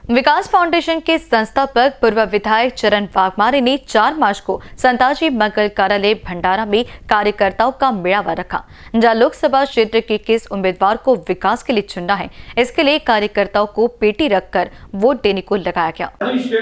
विकास foundation के संस्थापक पूर्व विधायक चरण वाघमारे ने 4 मार्च को संताजी मंगल कार्यालय भंडारा में कार्यकर्ताओं का मेळावा रखा, जहां लोकसभा क्षेत्र के किस उम्मीदवार को विकास के लिए चुनना है, इसके लिए कार्यकर्ताओं को पेटी रखकर वोट देने को लगाया गया।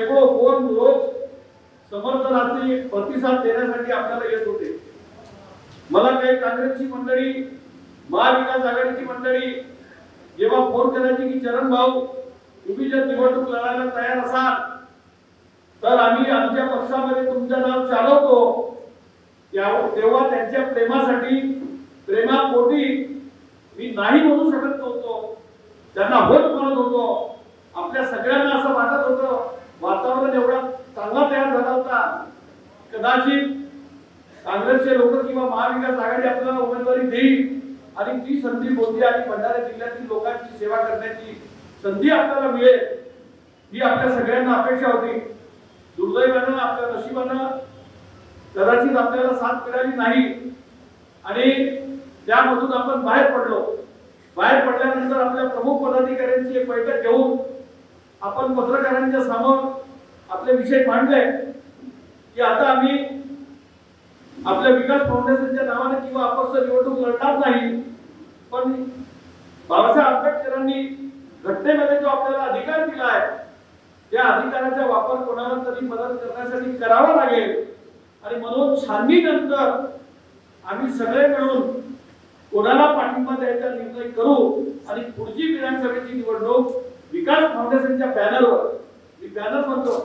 समर्थनार्थी प्रतिसाद देण्यासाठी आपल्याला येत होते। मला काही काँग्रेसची मंडळी, महाविकास आघाडीची मंडळी जेव्हा फोन करायची की चरण भाऊ तुम्ही जर निवडणूक लढायला तयार असाल तर आम्ही आमच्या पक्षामध्ये तुमचं नाव चालवतो, तेव्हा त्यांच्या प्रेमासाठी प्रेमापोटी मी नाही म्हणू शकत नव्हतो, त्यांना होत म्हणत होतो। आपल्या सगळ्यांना असं वाटत होतं, वातावरण एवढा चांगला तयार झाला होता, कदाचित काँग्रेसचे लोक किंवा महाविकास आघाडी आपल्याला उमेदवारी देईल आणि ती संधी गोंदिया आणि भंडारा जिल्ह्यातील लोकांची सेवा करण्याची संधी आपल्याला मिळेल ही आपल्या सगळ्यांना अपेक्षा होती। दुर्दैवाने आपल्या नशिबाने कदाचित आपल्याला साथ मिळाली नाही आणि त्यामधून आपण बाहेर पडलो। बाहेर पडल्यानंतर आपल्या प्रमुख पदाधिकाऱ्यांची एक बैठक घेऊन आपण पत्रकारांच्या समोर आपले विषय मांडले की आता आम्ही आपल्या विकास फाउंडेशनच्या नावाने किंवा अपक्ष निवडणूक लढणार नाही, पण बाबासाहेब आंबेडकरांनी घटनेमध्ये जो आपल्याला अधिकार दिला आहे त्या अधिकाराचा वापर कोणाला तरी मदत करण्यासाठी करावा लागेल आणि म्हणून छाननीनंतर आम्ही सगळे मिळून कोणाला पाठिंबा द्यायचा निर्णय करू आणि पुढची विधानसभेची निवडणूक विकास फाउंडेशनच्या बॅनरवर, मी बॅनर म्हणतो,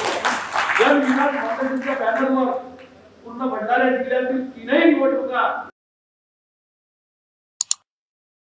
जन विकास फाउंडेशनच्या बॅनरवर पूर्ण भंडारा जिल्ह्यातील 3ही निवडणुका